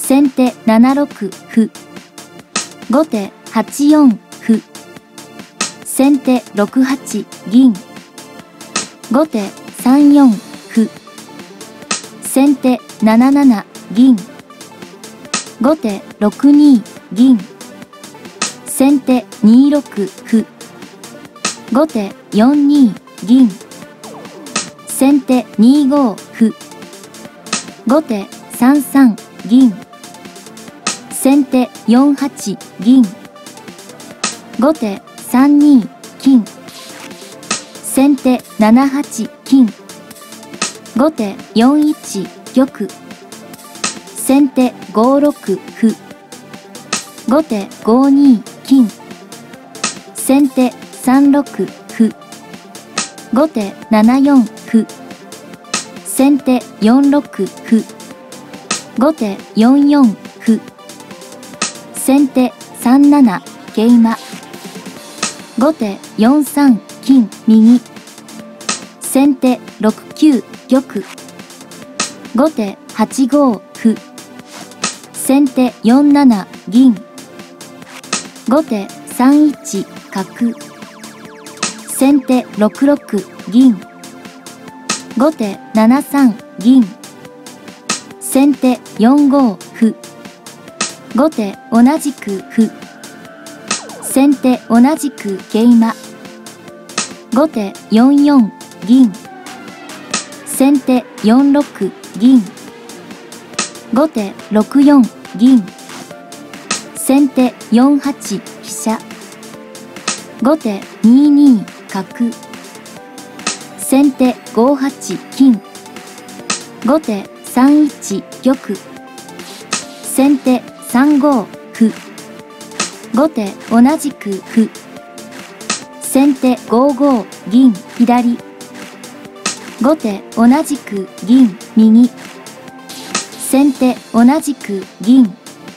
先手7六歩。後手8四歩。先手6八銀。後手3四歩。先手7七銀。後手6二銀。先手2六歩。後手4二銀。先手2五歩。後手3三銀。先手4八銀。後手3二金。先手7八金。後手4一玉。先手5六歩。後手5二金。先手3六歩。後手7四歩。先手4六歩。後手4四歩。先手3七桂馬。後手4三金右。先手6九玉。後手8五歩。先手4七銀。後手3一角。先手6六銀。後手7三銀。先手4五歩。後手同じく歩。先手同じく桂馬。後手4四銀。先手4六銀。後手6四銀。先手4八飛車。後手2二角。先手5八金。後手3一玉。先手3五歩。後手同じく歩。先手5五銀左。後手同じく銀右。先手同じく銀。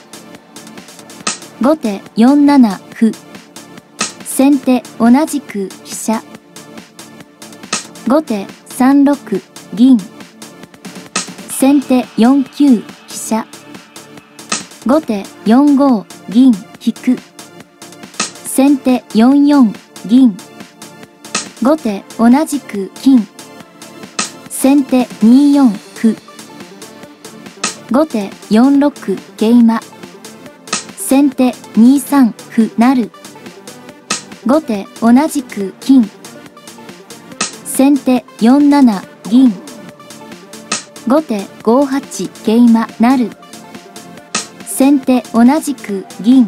後手4七歩。先手同じく飛車。後手3六銀。先手4九飛車。後手4五銀引く。先手4四銀。後手同じく金。先手2四歩。後手4六桂馬。先手2三歩成。後手同じく金。先手4七銀。後手5八桂馬成。先手同じく銀。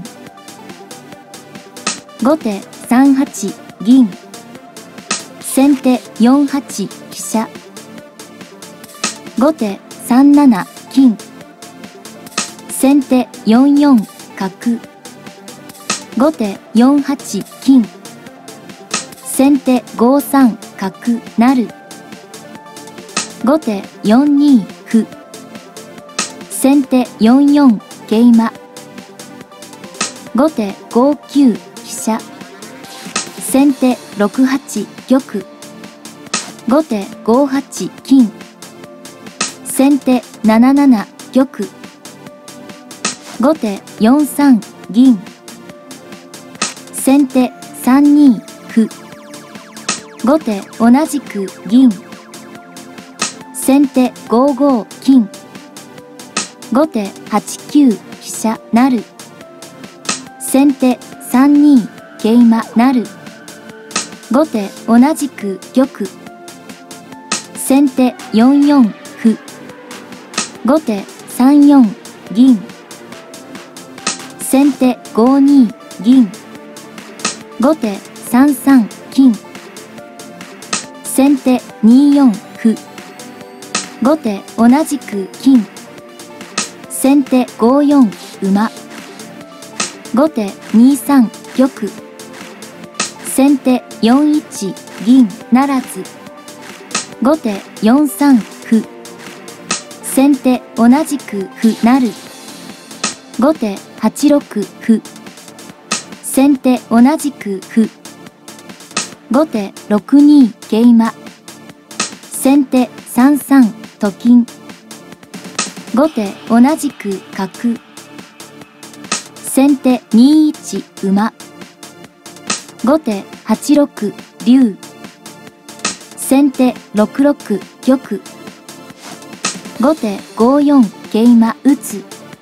後手3八銀。先手4八飛車。後手3七金。先手4四角。後手4八金。先手5三角成。後手4二歩。先手4四桂馬。後手5九飛車。先手6八玉。後手5八金。先手7七玉。後手4三銀。先手3二歩。後手同じく銀。先手5五金。後手8九飛車成。先手3二桂馬成。後手同じく玉。先手4四歩。後手3四銀。先手5二銀。後手3三金。先手2四歩。後手同じく金。先手5四馬。後手2三玉。先手4一銀ならず。後手4三歩。先手同じく歩成。後手8六歩。先手同じく歩。後手6二桂馬。先手3三と金。 後手同じく角。先手2一馬。後手8六竜。先手6六玉。後手5四桂馬打つ。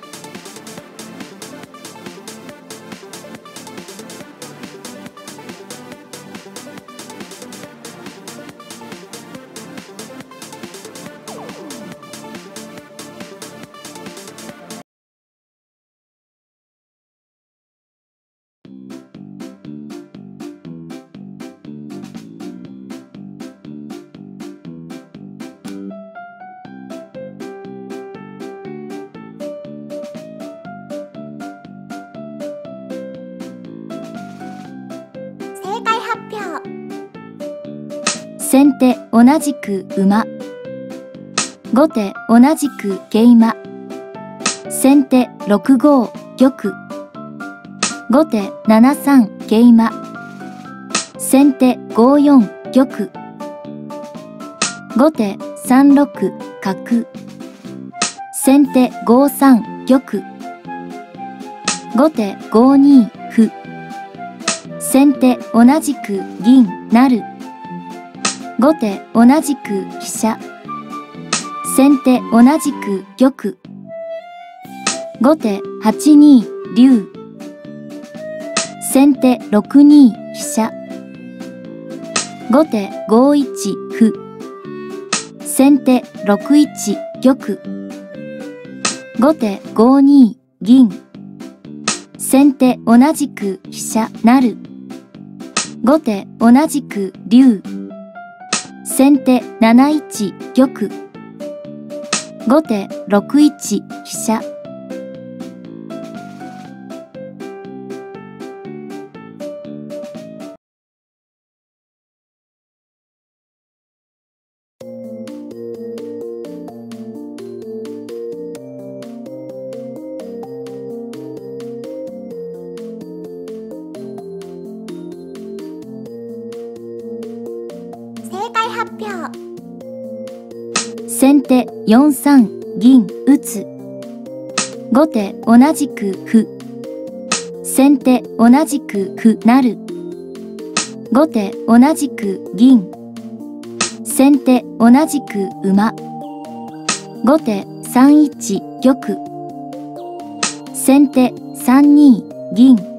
正解発表。 先手同じく馬。後手同じく桂馬。先手6五玉。後手7三桂馬。先手5四玉。後手3六角。先手5三玉。後手5二歩。先手同じく銀成。後手同じく飛車。先手同じく玉。後手8二竜。先手6二飛車。後手5一歩。先手6一玉。後手5二銀。先手同じく飛車成。後手同じく竜。先手7一玉。後手6一飛車。 正解発表。 先手4三銀打つ。後手同じく歩。先手同じく歩成。後手同じく銀。先手同じく馬。後手3一玉。先手3二銀。